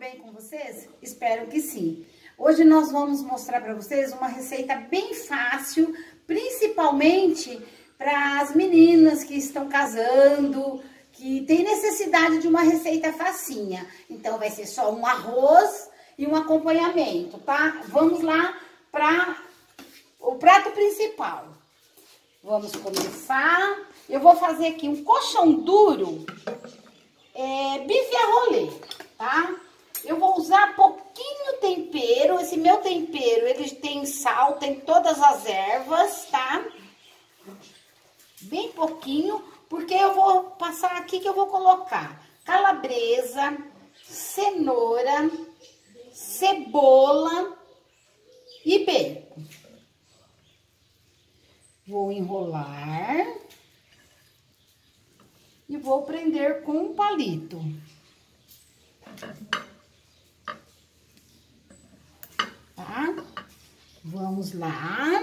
bem com vocês? Espero que sim. Hoje nós vamos mostrar para vocês uma receita bem fácil, principalmente para as meninas que estão casando, que tem necessidade de uma receita facinha. Então vai ser só um arroz e um acompanhamento, tá? Vamos lá para o prato principal. Vamos começar. Eu vou fazer aqui um coxão duro, bife a rolê, tá? Eu vou usar pouquinho tempero. Esse meu tempero, ele tem sal, tem todas as ervas, tá? Bem pouquinho, porque eu vou passar aqui que eu vou colocar calabresa, cenoura, cebola e bacon. Vou enrolar e vou prender com um palito. Tá? Vamos lá.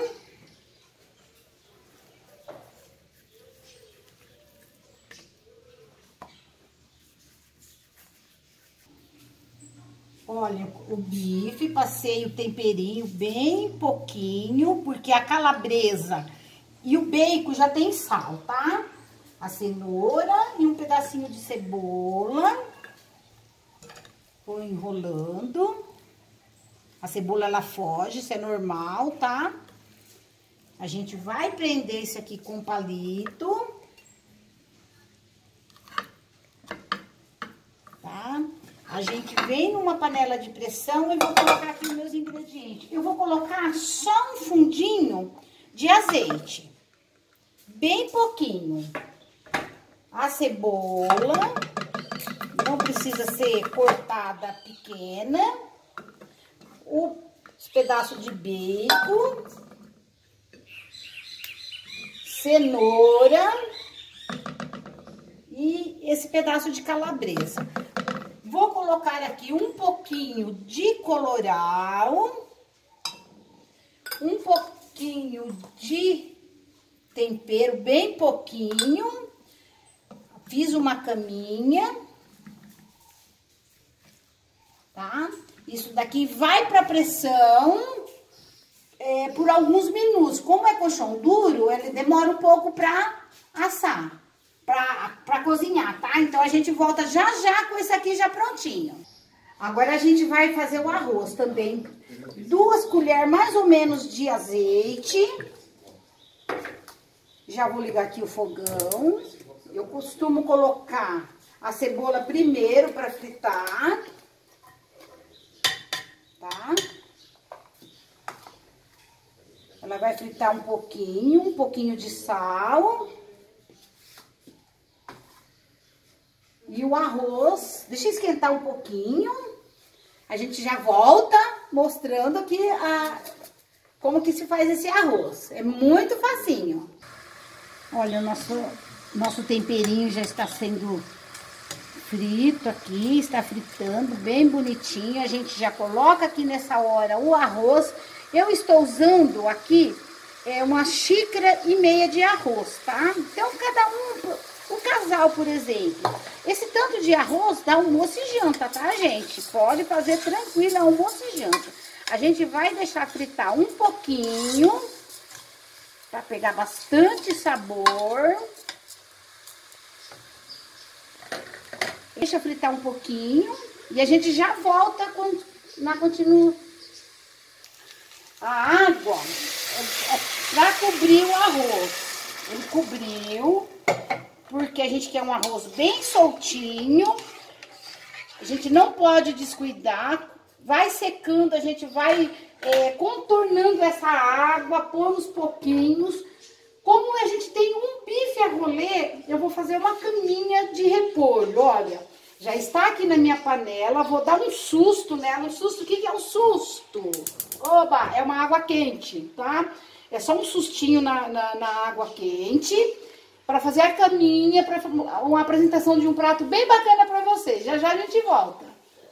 Olha, o bife, passei o temperinho bem pouquinho, porque a calabresa e o bacon já tem sal, tá? A cenoura e um pedacinho de cebola. Vou enrolando. A cebola, ela foge, isso é normal, tá? A gente vai prender isso aqui com palito. Tá? A gente vem numa panela de pressão e vou colocar aqui os meus ingredientes. Eu vou colocar só um fundinho de azeite. Bem pouquinho. A cebola, não precisa ser cortada pequena. Os pedaços de bacon. Cenoura. E esse pedaço de calabresa. Vou colocar aqui um pouquinho de colorau, um pouquinho de tempero, bem pouquinho. Fiz uma caminha, tá? Isso daqui vai para pressão por alguns minutos. Como é coxão duro, ele demora um pouco para assar. Pra cozinhar, tá? Então, a gente volta já com esse aqui já prontinho. Agora, a gente vai fazer o arroz também. 2 colheres mais ou menos de azeite. Já vou ligar aqui o fogão. Eu costumo colocar a cebola primeiro pra fritar. Tá? Ela vai fritar um pouquinho de sal. E o arroz, deixa eu esquentar um pouquinho. A gente já volta mostrando aqui como que se faz esse arroz. É muito facinho. Olha, o nosso temperinho já está sendo frito aqui, está fritando bem bonitinho. A gente já coloca aqui nessa hora o arroz. Eu estou usando aqui 1,5 xícaras de arroz, tá? Então, cada um... O casal, por exemplo, esse tanto de arroz dá almoço e janta, tá, gente? Pode fazer tranquilo, almoço e janta. A gente vai deixar fritar um pouquinho, pra pegar bastante sabor. Deixa fritar um pouquinho e a gente já volta na continua. A água pra cobrir o arroz. Ele cobriu. Porque a gente quer um arroz bem soltinho. A gente não pode descuidar. Vai secando, a gente vai contornando essa água, pôr uns pouquinhos. Como a gente tem um bife a rolê, eu vou fazer uma caminha de repolho. Olha, já está aqui na minha panela. Vou dar um susto nela. Um susto, o que é um susto? Oba, é uma água quente, tá? É só um sustinho na água quente. Para fazer a caminha, para uma apresentação de um prato bem bacana para vocês. Já a gente volta.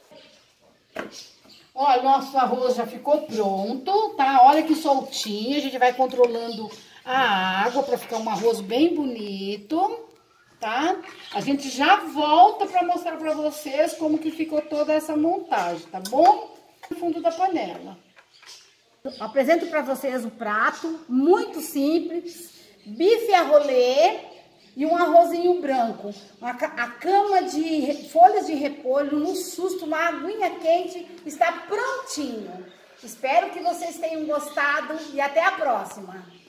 Olha, nosso arroz já ficou pronto, tá? Olha que soltinho. A gente vai controlando a água para ficar um arroz bem bonito. tá? A gente já volta para mostrar para vocês como que ficou toda essa montagem, tá bom? No fundo da panela. Apresento para vocês o prato, muito simples, bife a rolê e um arrozinho branco. A cama de folhas de repolho no susto, uma aguinha quente, está prontinho. Espero que vocês tenham gostado e até a próxima.